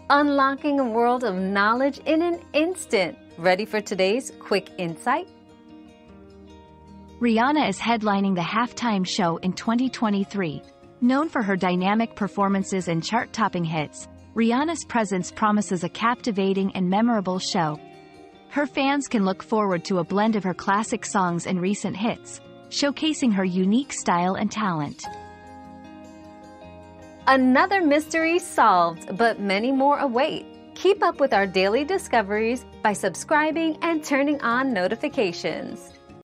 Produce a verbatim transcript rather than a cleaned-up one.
unlocking a world of knowledge in an instant. Ready for today's quick insight? Rihanna is headlining the halftime show in twenty twenty-three. Known for her dynamic performances and chart-topping hits, Rihanna's presence promises a captivating and memorable show. Her fans can look forward to a blend of her classic songs and recent hits, showcasing her unique style and talent. Another mystery solved, but many more await. Keep up with our daily discoveries by subscribing and turning on notifications.